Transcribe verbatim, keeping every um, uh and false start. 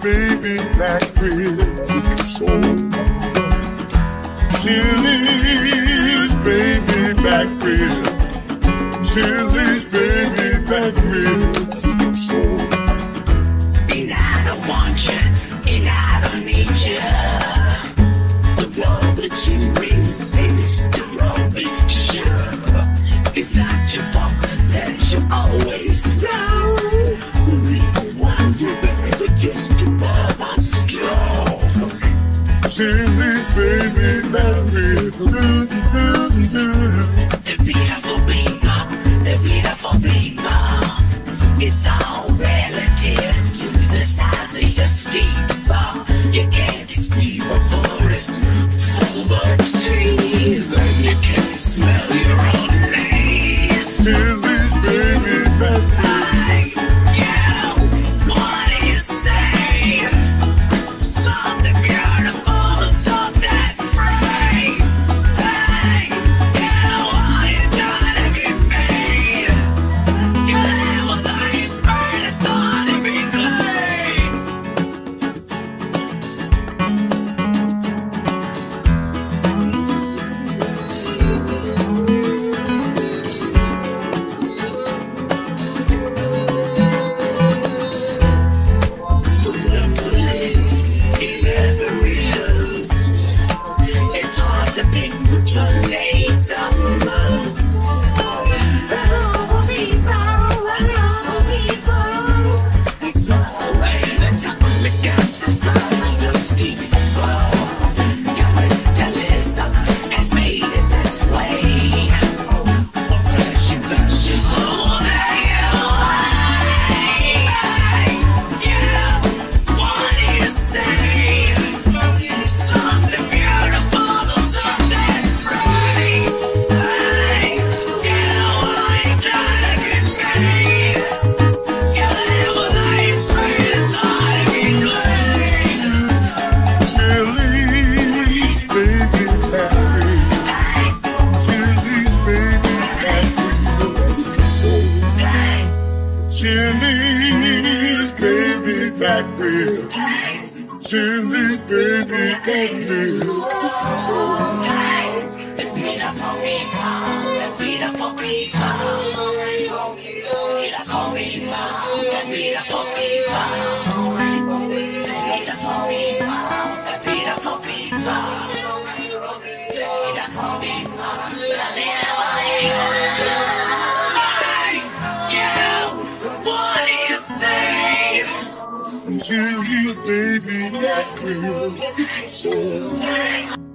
baby back ribs. Soul. Chili's baby back ribs. Chili's baby back ribs. Soul. And I don't want you, and I don't need you. The love that you resist to roll me sure. It's not your fault that you always know. We wonder if just above our straw. Chili's baby back ribs. The beautiful people, the beautiful people. It's all relative to the size of your steeple. You can't see the forest full of trees, and you can't smell your own knees. Chili's baby back ribs. Hey, yeah, what do you say? Something beautiful and something free. Hey, yeah, what you trying to be made? You live with life's burn, it's on to be clean. Luckily, it never is. It's hard to pick which one ain't the most. It's all right at the top of the gas, the size of your steeple. Capitalism has made it this way. Flesh and flesh is all that you yeah, what do you say? Something beautiful or something free. Hey, yeah, what you gotta get paid? You live with life's pain, it's hard to be clean. Chili's baby back ribs. Chili's baby back ribs. Soul. Chili's baby back ribs. Chili's baby back ribs. Soul. The beautiful people, the beautiful people. Beautiful people, the beautiful people. Beautiful people, the beautiful people. Beautiful people, the beautiful people. What do you say? Chili's baby back ribs. Soul.